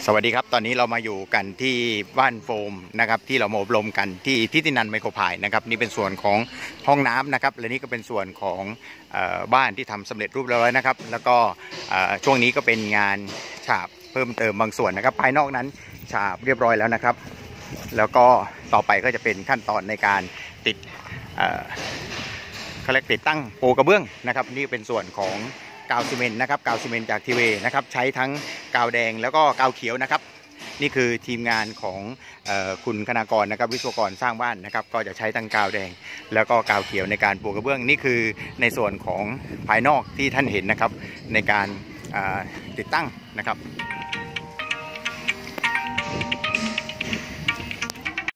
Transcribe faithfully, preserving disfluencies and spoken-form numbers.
สวัสดีครับตอนนี้เรามาอยู่กันที่บ้านโฟมนะครับที่เรามาอบรมกันที่ทิตินันไมโครพายนะครับนี่เป็นส่วนของห้องน้ำนะครับและนี่ก็เป็นส่วนของบ้านที่ทำสำเร็จรูปแล้วนะครับแล้วก็ช่วงนี้ก็เป็นงานฉาบเพิ่มเติมบางส่วนนะครับภายนอกนั้นฉาบเรียบร้อยแล้วนะครับแล้วก็ต่อไปก็จะเป็นขั้นตอนในการติดเขาเรียกติดตั้งปูกระเบื้องนะครับนี่เป็นส่วนของกาวซีเมนต์นะครับกาวซีเมนต์จากทีเวนะครับใช้ทั้งกาวแดงแล้วก็กาวเขียวนะครับนี่คือทีมงานของเอ่อคุณคณากรนะครับวิศวกรสร้างบ้านนะครับก็จะใช้ทั้งกาวแดงแล้วก็กาวเขียวในการปูกระเบื้องนี่คือในส่วนของภายนอกที่ท่านเห็นนะครับในการติดตั้งนะครับ